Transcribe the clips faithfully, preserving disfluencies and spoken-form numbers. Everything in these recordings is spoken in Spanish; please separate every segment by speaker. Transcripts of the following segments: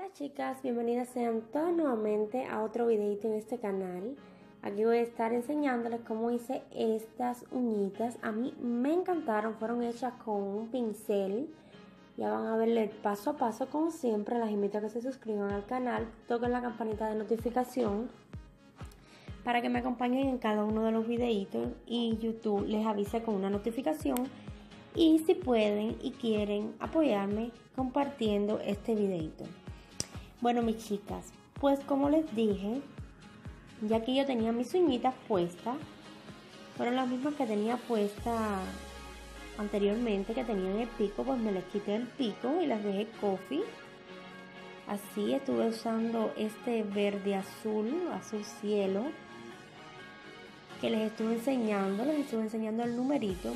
Speaker 1: Hola chicas, bienvenidas sean todas nuevamente a otro videito en este canal. Aquí voy a estar enseñándoles cómo hice estas uñitas. A mí me encantaron, fueron hechas con un pincel. Ya van a verle paso a paso como siempre. Las invito a que se suscriban al canal, toquen la campanita de notificación para que me acompañen en cada uno de los videitos y YouTube les avise con una notificación. Y si pueden y quieren apoyarme compartiendo este videito. Bueno, mis chicas, pues como les dije, ya que yo tenía mis uñitas puestas, fueron las mismas que tenía puestas anteriormente, que tenían el pico, pues me les quité el pico y las dejé coffee. Así estuve usando este verde azul, azul cielo, que les estuve enseñando, les estuve enseñando el numerito.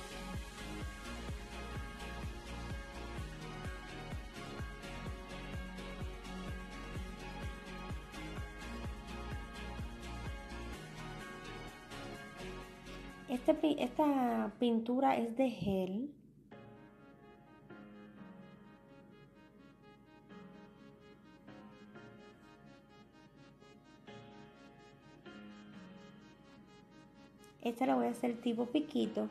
Speaker 1: Este, esta pintura es de gel. Esta la voy a hacer tipo piquito.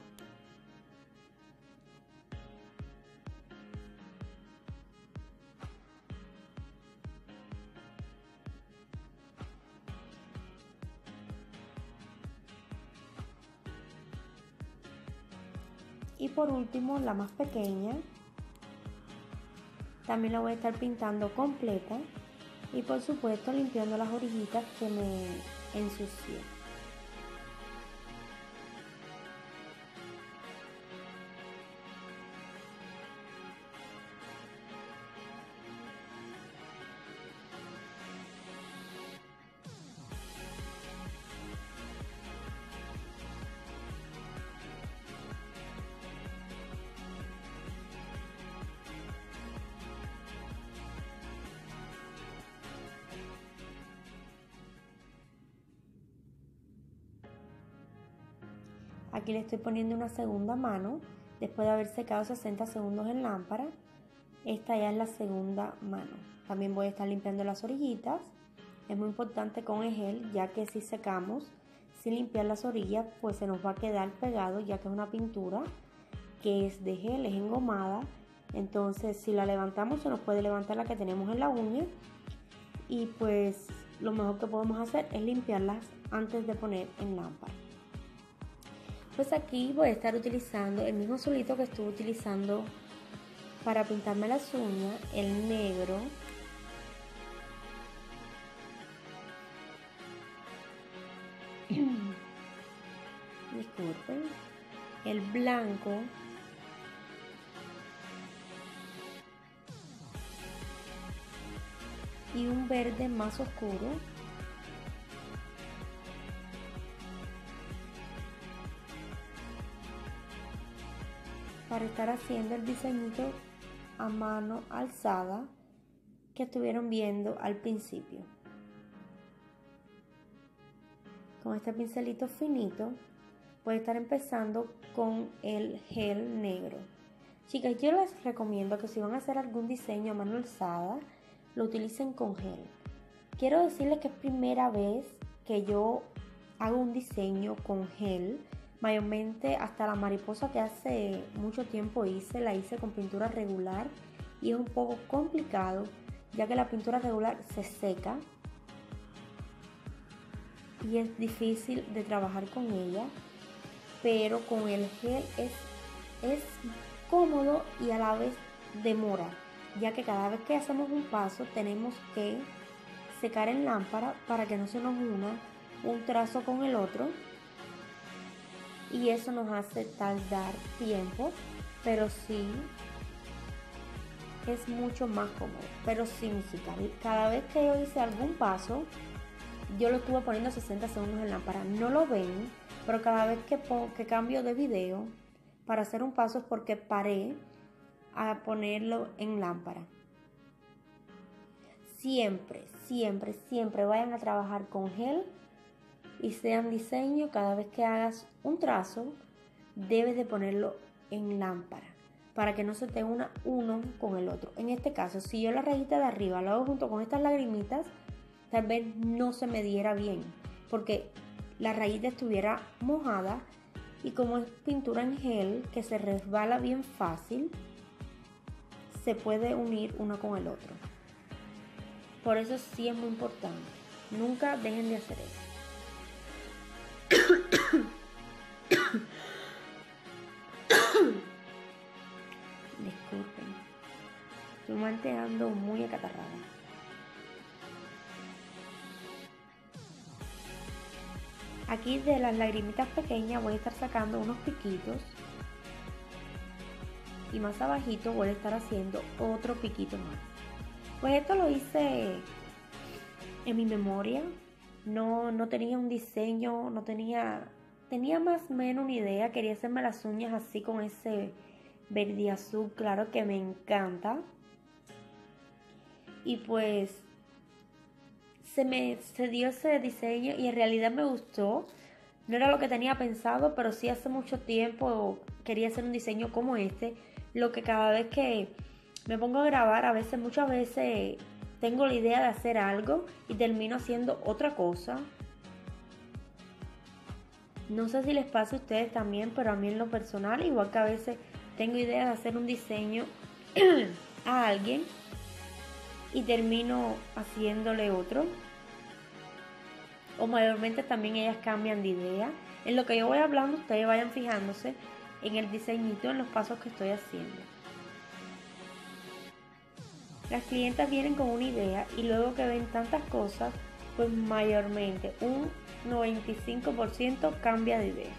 Speaker 1: Y por último, la más pequeña, también la voy a estar pintando completa y por supuesto limpiando las orillitas que me ensucié. Aquí le estoy poniendo una segunda mano después de haber secado sesenta segundos en lámpara. Esta ya es la segunda mano. También voy a estar limpiando las orillitas. Es muy importante con el gel, ya que si secamos sin limpiar las orillas, pues se nos va a quedar pegado, ya que es una pintura que es de gel, es engomada. Entonces si la levantamos se nos puede levantar la que tenemos en la uña. Y pues lo mejor que podemos hacer es limpiarlas antes de poner en lámpara. Pues aquí voy a estar utilizando el mismo azulito que estuve utilizando para pintarme las uñas, el negro. Disculpen. El blanco. Y un verde más oscuro. Para estar haciendo el diseñito a mano alzada que estuvieron viendo al principio. Con este pincelito finito voy a estar empezando con el gel negro. Chicas, yo les recomiendo que si van a hacer algún diseño a mano alzada, lo utilicen con gel. Quiero decirles que es primera vez que yo hago un diseño con gel. Mayormente hasta la mariposa que hace mucho tiempo hice, la hice con pintura regular y es un poco complicado ya que la pintura regular se seca y es difícil de trabajar con ella, pero con el gel es, es cómodo y a la vez demora, ya que cada vez que hacemos un paso tenemos que secar en lámpara para que no se nos una un trazo con el otro. Y eso nos hace tardar tiempo, pero sí es mucho más cómodo. Pero sí, chicas, cada vez que yo hice algún paso, yo lo estuve poniendo sesenta segundos en lámpara. No lo ven, pero cada vez que, que cambio de video para hacer un paso es porque paré a ponerlo en lámpara. Siempre, siempre, siempre vayan a trabajar con gel. Y sean diseño, cada vez que hagas un trazo, debes de ponerlo en lámpara. para que no se te una uno con el otro. En este caso, si yo la rayita de arriba la hago junto con estas lagrimitas, tal vez no se me diera bien, porque la rayita estuviera mojada y como es pintura en gel que se resbala bien fácil, se puede unir uno con el otro. Por eso sí es muy importante. Nunca dejen de hacer eso. Disculpen, estoy manteando muy acatarrada. Aquí de las lagrimitas pequeñas voy a estar sacando unos piquitos y más abajito voy a estar haciendo otro piquito más. Pues esto lo hice en mi memoria, no, no tenía un diseño, no tenía, tenía más o menos una idea, quería hacerme las uñas así con ese verde azul claro que me encanta. Y pues se me se dio ese diseño y en realidad me gustó. No era lo que tenía pensado, pero sí hace mucho tiempo quería hacer un diseño como este. Lo que cada vez que me pongo a grabar, a veces, muchas veces tengo la idea de hacer algo y termino haciendo otra cosa. No sé si les pasa a ustedes también, pero a mí en lo personal, igual que a veces tengo idea de hacer un diseño a alguien y termino haciéndole otro. O mayormente también ellas cambian de idea. En lo que yo voy hablando, ustedes vayan fijándose en el diseñito, en los pasos que estoy haciendo. Las clientas vienen con una idea y luego que ven tantas cosas, pues mayormente un noventa y cinco por ciento cambia de idea.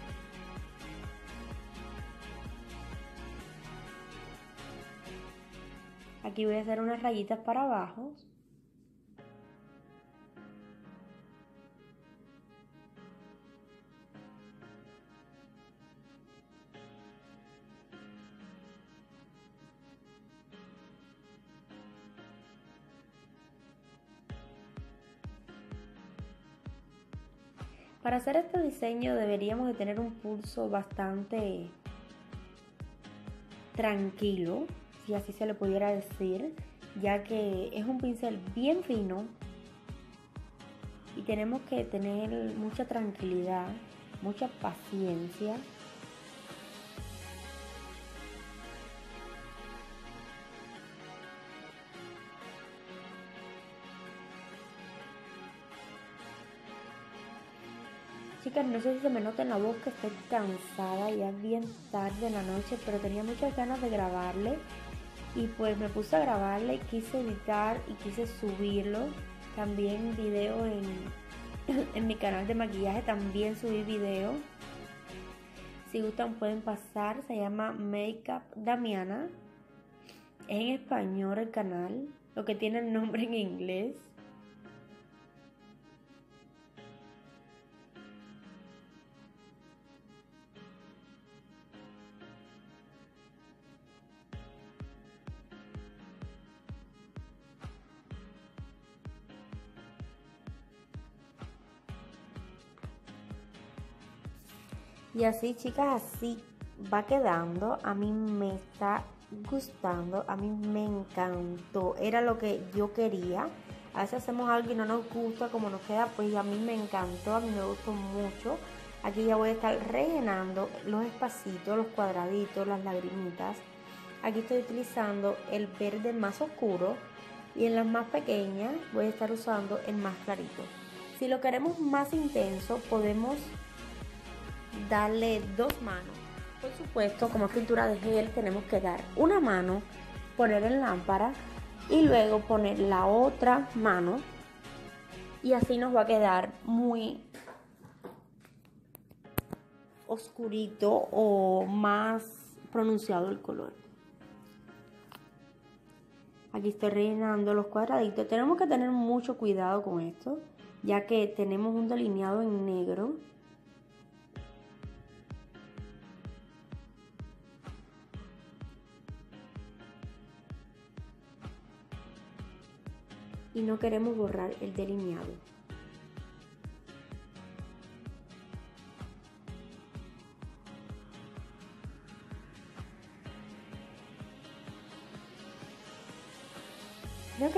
Speaker 1: Aquí voy a hacer unas rayitas para abajo. Para hacer este diseño deberíamos de tener un pulso bastante tranquilo, si así se le pudiera decir, ya que es un pincel bien fino y tenemos que tener mucha tranquilidad, mucha paciencia. Chicas, no sé si se me nota en la voz que estoy cansada, ya es bien tarde en la noche, pero tenía muchas ganas de grabarle y pues me puse a grabarle, quise editar y quise subirlo. También video en, en mi canal de maquillaje, también subí video. Si gustan pueden pasar, se llama Makeup Damiana. Es en español el canal, lo que tiene el nombre en inglés. Y así, chicas, así va quedando. A mí me está gustando, a mí me encantó. Era lo que yo quería. A veces hacemos algo y no nos gusta como nos queda, pues a mí me encantó, a mí me gustó mucho. Aquí ya voy a estar rellenando los espacitos, los cuadraditos, las lagrimitas. Aquí estoy utilizando el verde más oscuro y en las más pequeñas voy a estar usando el más clarito. Si lo queremos más intenso, podemos darle dos manos. Por supuesto, como es pintura de gel, tenemos que dar una mano, poner en lámpara y luego poner la otra mano y así nos va a quedar muy oscurito o más pronunciado el color. Aquí estoy rellenando los cuadraditos. Tenemos que tener mucho cuidado con esto, ya que tenemos un delineado en negro. Y no queremos borrar el delineado.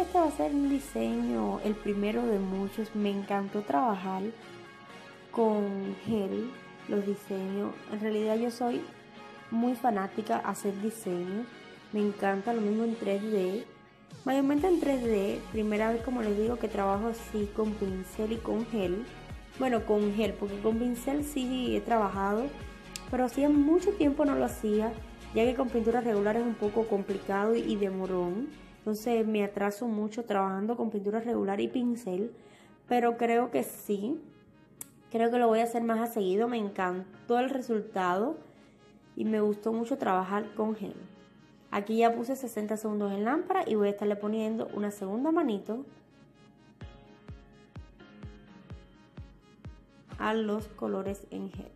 Speaker 1: este va a ser un diseño, el primero de muchos. Me encantó trabajar con gel, los diseños. En realidad yo soy muy fanática a hacer diseños. Me encanta lo mismo en tres D. Mayormente en tres D, primera vez como les digo que trabajo así con pincel y con gel. Bueno, con gel, porque con pincel sí he trabajado, pero hacía mucho tiempo no lo hacía, ya que con pintura regular es un poco complicado y demorón. Entonces me atraso mucho trabajando con pintura regular y pincel, pero creo que sí. Creo que lo voy a hacer más a seguido. Me encantó el resultado y me gustó mucho trabajar con gel. Aquí ya puse sesenta segundos en lámpara y voy a estarle poniendo una segunda manito a los colores en gel.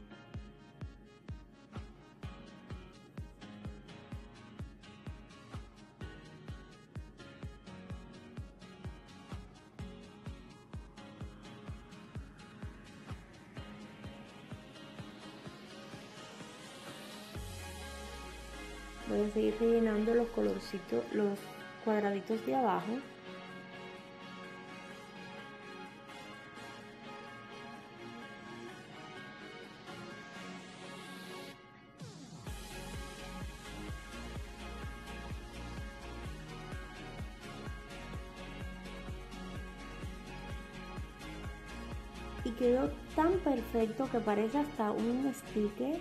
Speaker 1: Voy a seguir rellenando los colorcitos, los cuadraditos de abajo. Y quedó tan perfecto que parece hasta un sticker.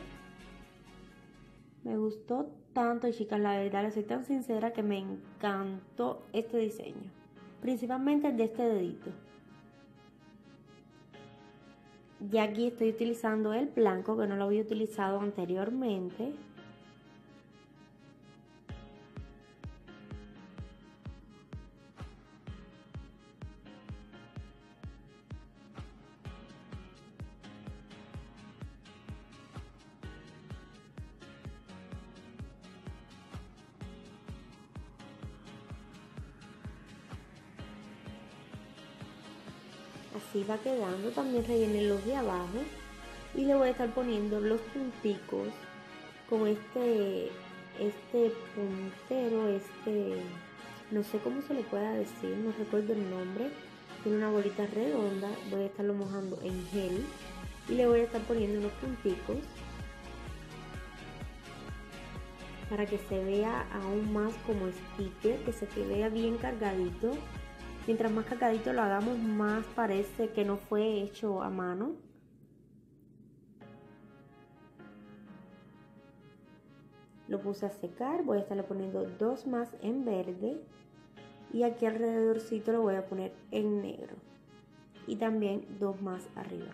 Speaker 1: Me gustó tanto, chicas, la verdad, les soy tan sincera que me encantó este diseño. Principalmente el de este dedito. Ya aquí estoy utilizando el blanco, que no lo había utilizado anteriormente. Así va quedando. También rellené los de abajo y le voy a estar poniendo los punticos con este este puntero, este no sé cómo se le pueda decir, no recuerdo el nombre. Tiene una bolita redonda. Voy a estarlo mojando en gel y le voy a estar poniendo unos punticos para que se vea aún más como sticker, que se que vea bien cargadito. Mientras más cargadito lo hagamos, más parece que no fue hecho a mano. Lo puse a secar, voy a estarle poniendo dos más en verde y aquí alrededorcito lo voy a poner en negro y también dos más arriba.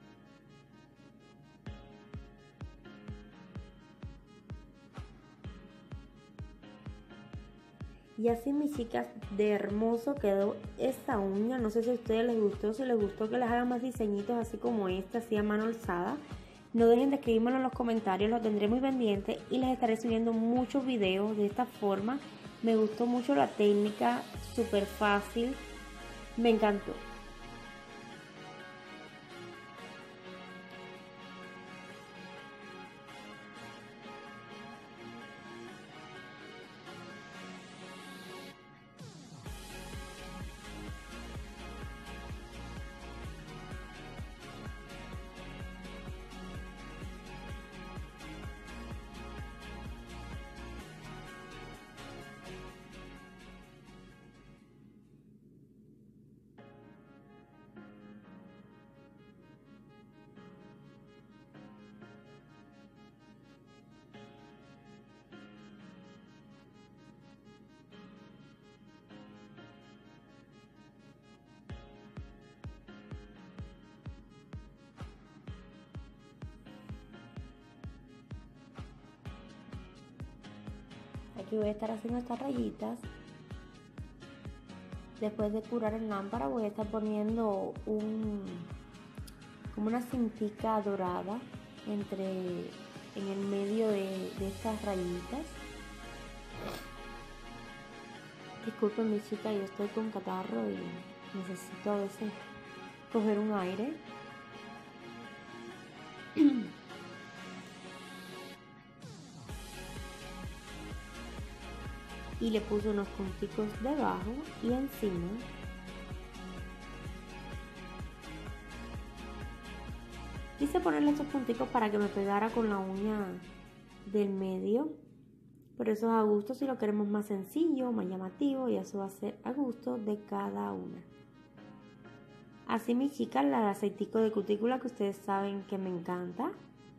Speaker 1: Y así, mis chicas, de hermoso quedó esta uña. No sé si a ustedes les gustó, si les gustó que les haga más diseñitos así como esta, así a mano alzada. No dejen de escribírmelo en los comentarios, lo tendré muy pendiente y les estaré subiendo muchos videos de esta forma. Me gustó mucho la técnica, súper fácil, me encantó. Aquí voy a estar haciendo estas rayitas. Después de curar en lámpara voy a estar poniendo un como una cintica dorada entre en el medio de, de estas rayitas. Disculpen, mi chica, yo estoy con catarro y necesito a veces coger un aire. y le puse unos punticos debajo y encima. Quise ponerle esos punticos para que me pegara con la uña del medio, pero eso es a gusto si lo queremos más sencillo, más llamativo, y eso va a ser a gusto de cada una. Así, mis chicas, la de aceitico de cutícula que ustedes saben que me encanta.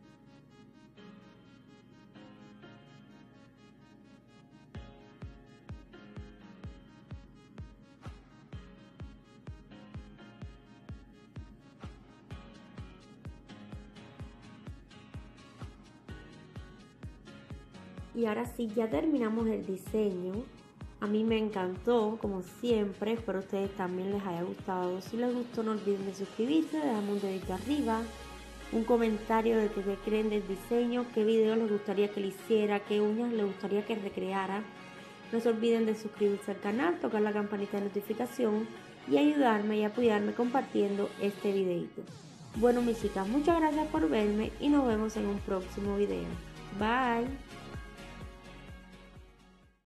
Speaker 1: Y ahora sí, ya terminamos el diseño. A mí me encantó, como siempre. Espero a ustedes también les haya gustado. Si les gustó, no olviden de suscribirse, dejarme un dedito arriba, un comentario de qué creen del diseño, qué video les gustaría que le hiciera, qué uñas les gustaría que recreara. No se olviden de suscribirse al canal, tocar la campanita de notificación y ayudarme y apoyarme compartiendo este videito. Bueno, mis chicas, muchas gracias por verme y nos vemos en un próximo video. Bye.